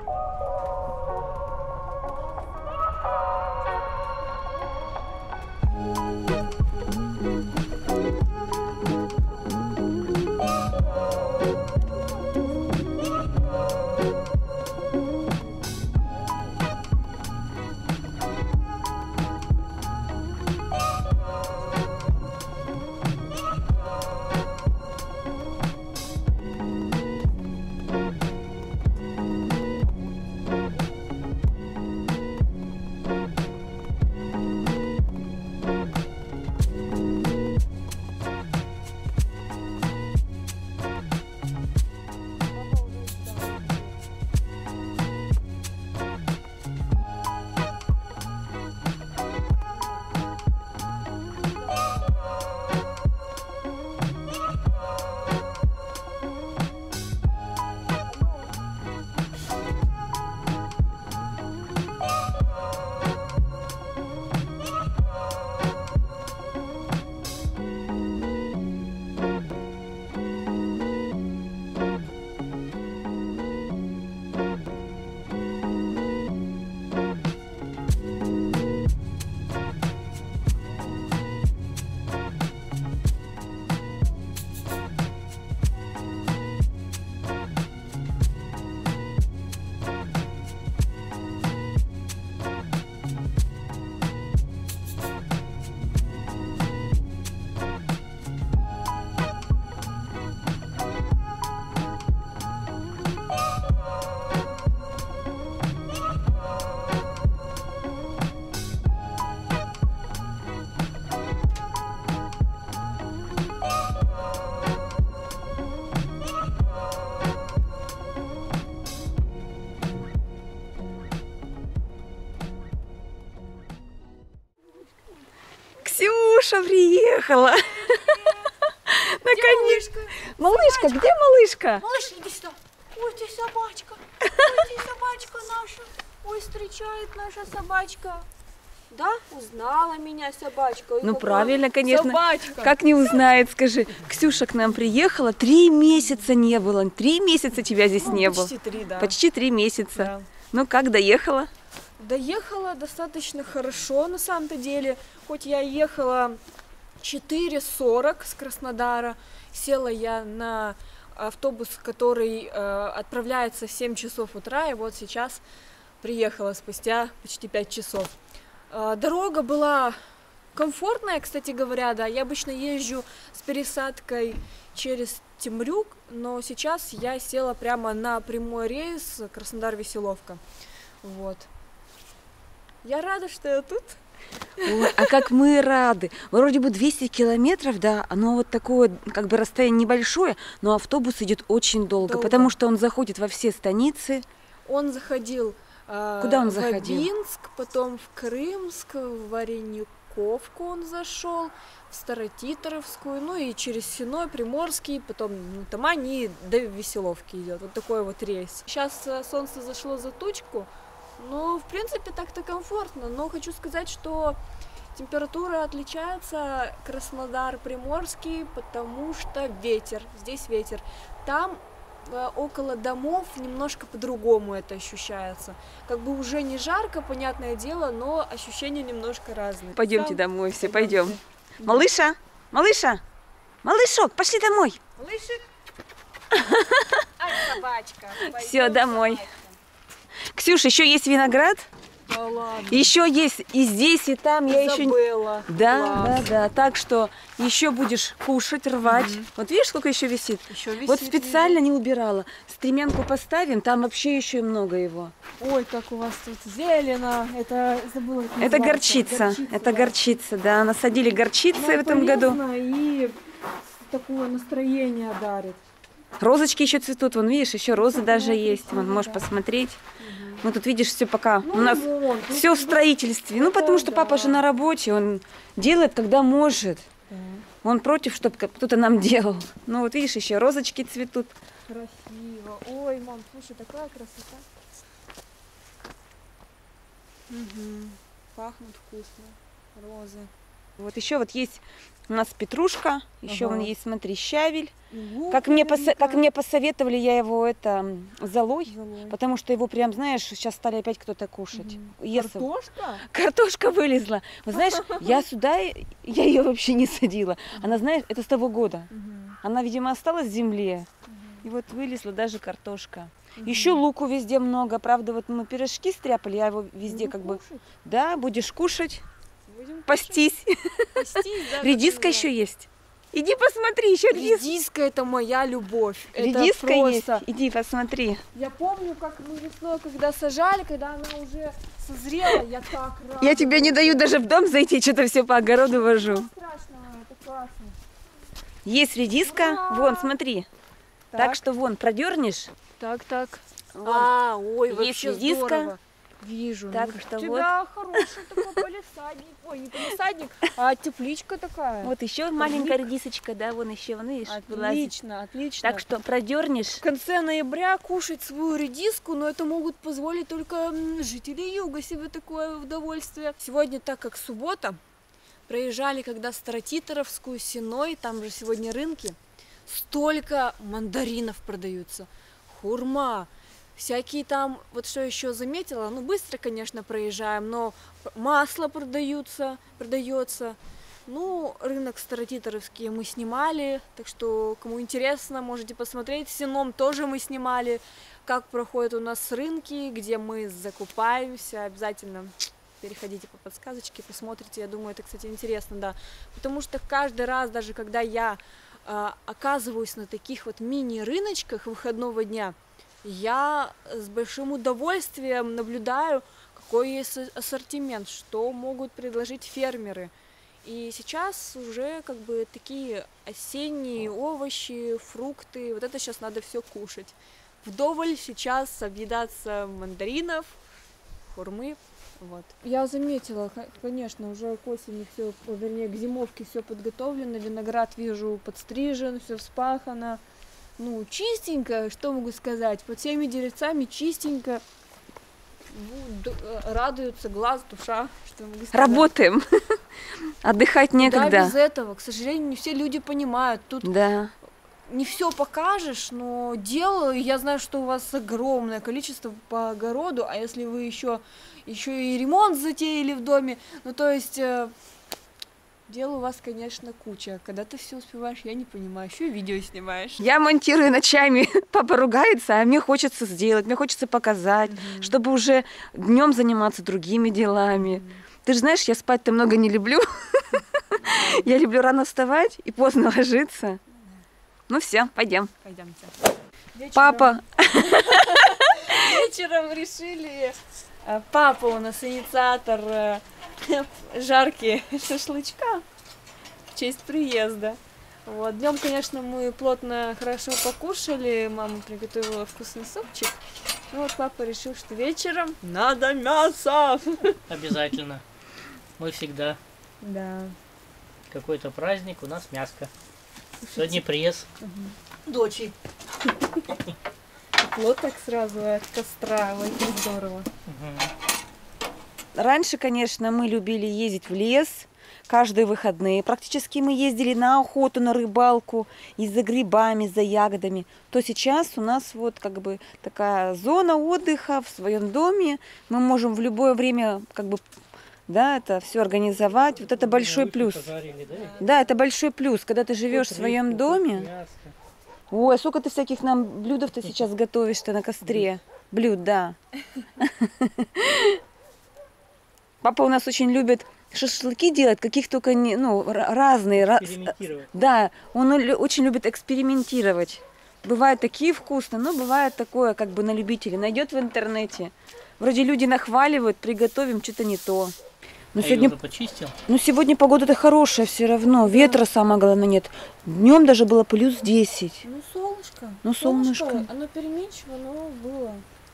Ксюша приехала. Наконец-то. Малышка, где малышка? Малыш, иди сюда. Ой, ты собачка. Ой, ты собачка наша. Ой, встречает наша собачка. Да, узнала меня собачка. Ой, Ну правильно, конечно. Собачка. Как не узнает, скажи. Ксюша к нам приехала, 3 месяца не было. 3 месяца тебя здесь не было. Почти 3, да. Почти 3 месяца. Да. Ну как, доехала? Доехала достаточно хорошо, на самом-то деле. Хоть я ехала 4:40 с Краснодара, села я на автобус, который отправляется в 7 часов утра, и вот сейчас приехала спустя почти 5 часов. Дорога была комфортная, кстати говоря, да. Я обычно езжу с пересадкой через Темрюк, но сейчас я села прямо на прямой рейс Краснодар-Веселовка. Вот. Я рада, что я тут. Ой, а как мы рады. Вроде бы 200 километров, да, оно вот такое, как бы расстояние небольшое, но автобус идет очень долго, потому что он заходит во все станицы. Он заходил Куда он в заходил? Абинск, потом в Крымск, в Варенюковку он зашел, в Старотитаровскую, ну и через Синой, Приморский, потом Тамань и до Веселовки идет. Вот такой вот рейс. Сейчас солнце зашло за тучку. Ну, в принципе, так-то комфортно, но хочу сказать, что температура отличается Краснодар-Приморский, потому что ветер, здесь ветер. Там около домов немножко по-другому это ощущается. Как бы уже не жарко, понятное дело, но ощущения немножко разные. Пойдемте домой все, пойдем. Малыша, малыша, малышок, пошли домой. Малышик. Ай, собачка. Все, домой. Ксюша, еще есть виноград? Да ладно. Еще есть и здесь, и там. Я еще... Забыла. Да. Так что еще будешь кушать, рвать. Вот видишь, сколько еще висит? Еще висит. Вот специально не убирала. Стремянку поставим, там вообще еще и много его. Ой, как у вас тут зелено. Это забыла. Как Это называется. горчица. Это горчица, да. Насадили горчицы в этом году. И такое настроение дарит. Розочки еще цветут. Вон, видишь, еще розы даже есть. Вон, можешь посмотреть. Ну, тут видишь, все пока у нас все в строительстве. Ну, потому что папа же на работе, он делает, когда может. Он против, чтобы кто-то нам делал. Ну, вот видишь, еще розочки цветут. Красиво. Ой, мам, слушай, такая красота. Пахнут вкусно. Розы. Вот еще вот есть у нас петрушка, еще вон Ага. есть, смотри, щавель. Лук Как мне наверняка. посоветовали, я его золой, Золой. потому что его прям, знаешь, сейчас стали опять кто-то кушать. Ест его. Картошка? Картошка вылезла. Вот знаешь, я сюда, я ее вообще не садила. Она, знаешь, это с того года. Она, видимо, осталась в земле. И вот вылезла даже картошка. Еще луку везде много. Правда, вот мы пирожки стряпали, я его везде как бы... Да, будешь кушать, пастись. Редиска еще есть. Иди посмотри, еще редиска. Редиска это моя любовь. Редиска это есть. просто... Иди посмотри. Я помню, как мы весной, когда сажали, когда она уже созрела, я так рада. Я тебе не даю даже в дом зайти, что-то все по огороду вожу. Страшного, это классно. Есть редиска. Ура! Вон, смотри. Так что вон, продернешь. Так. Вон. Ой, Есть вообще редиска. здорово. Вижу. Так ну, что у тебя хороший такой полисадник. Ой, не полисадник, а тепличка такая. Вот еще маленькая редисочка, да, вон еще, вон, видишь, вылазит. Отлично, отлично. Так что продернешь. В конце ноября кушать свою редиску, но это могут позволить только жители юга себе такое удовольствие. Сегодня, так как суббота, проезжали когда Старотиторовскую, Сеной, там же сегодня рынки, столько мандаринов продаются, хурма, всякие там, вот что еще заметила, ну быстро, конечно, проезжаем, но масло продается. Ну, рынок Старотиторовский мы снимали, так что, кому интересно, можете посмотреть. В Сеном тоже мы снимали, как проходят у нас рынки, где мы закупаемся. Обязательно переходите по подсказочке, посмотрите. Я думаю, это, кстати, интересно, да. Потому что каждый раз, даже когда я оказываюсь на таких вот мини-рыночках выходного дня, я с большим удовольствием наблюдаю, какой есть ассортимент, что могут предложить фермеры. И сейчас уже как бы такие осенние овощи, фрукты, вот это сейчас надо все кушать. Вдоволь сейчас объедаться мандаринов, хурмы. Вот. Я заметила, конечно, уже к осени все, вернее, к зимовке все подготовлено, виноград вижу подстрижен, все вспахано. Ну, чистенько, что могу сказать, под всеми деревцами чистенько. Радуются глаз, душа, что могу сказать. Работаем. Отдыхать некогда. Да, без этого, к сожалению, не все люди понимают. Тут Да. не все покажешь, но делаю. Я знаю, что у вас огромное количество по огороду, а если вы еще и ремонт затеяли в доме, ну то есть дел у вас, конечно, куча. Когда ты все успеваешь, я не понимаю. Еще и видео снимаешь. Я монтирую ночами. Папа ругается, а мне хочется сделать, мне хочется показать, чтобы уже днем заниматься другими делами. Ты же знаешь, я спать-то много не люблю. Я люблю рано вставать и поздно ложиться. Ну все, пойдем. Пойдемте. Папа. Вечером решили. Папа у нас инициатор жарки шашлычка в честь приезда. Вот. Днем, конечно, мы плотно, хорошо покушали. Мама приготовила вкусный супчик. Ну вот папа решил, что вечером надо мясо. Обязательно. Мы всегда. Да. Какой-то праздник, у нас мяско. Сегодня пресс. Дочи. Тепло так сразу от костра. Ой, как здорово. Раньше, конечно, мы любили ездить в лес каждые выходные. Практически мы ездили на охоту, на рыбалку, и за грибами, за ягодами. То сейчас у нас вот как бы такая зона отдыха в своем доме. Мы можем в любое время как бы, да, это все организовать. Вот это большой плюс. Пожарили, да? Да, это большой плюс, когда ты живешь в своем доме. Ой, а сколько ты всяких нам блюдов-то сейчас готовишь-то на костре? Блюд, да. Папа у нас очень любит шашлыки делать, каких только не, ну, разные. Экспериментировать. Да, он очень любит экспериментировать. Бывают такие вкусные, но бывает такое, как бы на любителя. Найдет в интернете. Вроде люди нахваливают, приготовим, что-то не то. Но сегодня, почистил. ну, сегодня погода-то хорошая все равно. Ветра, самое главное, нет. Днем даже было плюс 10. Ну, солнышко. Ну, солнышко. Оно переменчиво, но было.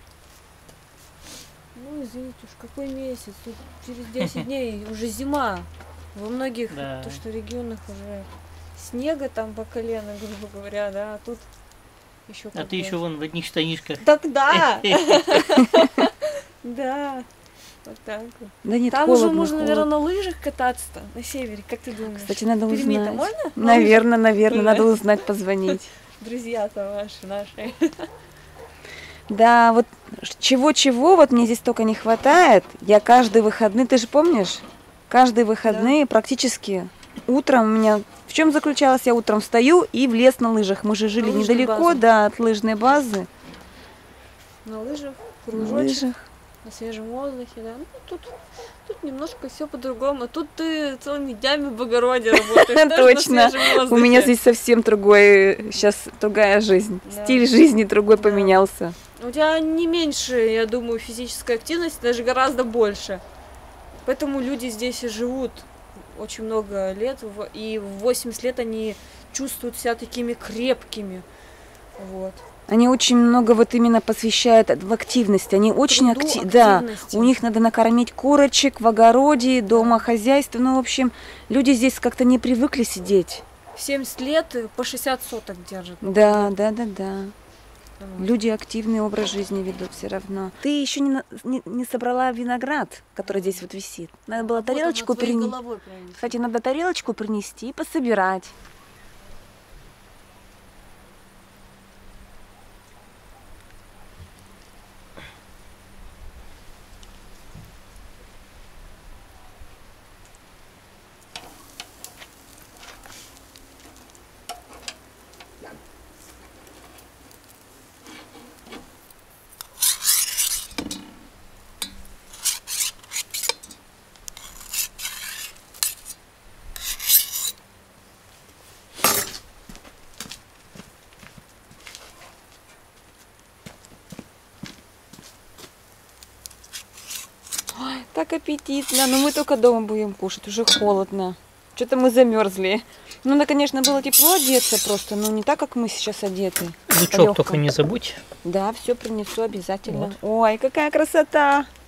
Ну, извините уж, какой месяц? Тут через 10 дней уже зима. Во многих Да. то, что регионах уже снега там по колено, грубо говоря, да, а тут еще. А ты еще вон в одних штанишках. Так да! Да. Вот так вот. Да нет, Там холодно, уже можно, наверное, холодно. на лыжах кататься на севере. Как ты думаешь? Кстати, надо Перми-то узнать. можно? Наверное, надо Да. узнать, позвонить. Друзья-то ваши, наши. Да, вот чего-чего, вот мне здесь только не хватает. Я каждые выходные, ты же помнишь? Каждые выходные практически утром у меня... В чем заключалось? Я утром встаю и в лес на лыжах. Мы же жили На лыжную недалеко, базу. да, от лыжной базы. На лыжах, На кружочек, лыжах. на свежем воздухе, да. Ну, тут немножко все по-другому. Тут ты целыми днями в огороде работаешь. тоже Точно. на свежем У воздухе. меня здесь совсем другой, сейчас другая жизнь. Да. Стиль жизни другой Да. поменялся. У тебя не меньше, я думаю, физической активности, даже гораздо больше. Поэтому люди здесь и живут очень много лет, и в 80 лет они чувствуют себя такими крепкими. Вот. Они очень много вот именно посвящают в активности. Они очень Труду, Да, активности. у них надо накормить курочек в огороде, дома хозяйство. Ну, в общем, люди здесь как-то не привыкли сидеть. В 70 лет по 60 соток держат. Да. Вот. Люди активный образ жизни ведут все равно. Ты еще не собрала виноград, который здесь вот висит. Надо было тарелочку принести. Кстати, надо тарелочку принести и пособирать. Ой, так аппетитно. Но мы только дома будем кушать, уже холодно. Что-то мы замерзли. Ну, да, конечно, было тепло одеться просто, но не так, как мы сейчас одеты. Лучок только не забудь. Да, все принесу обязательно. Вот. Ой, какая красота!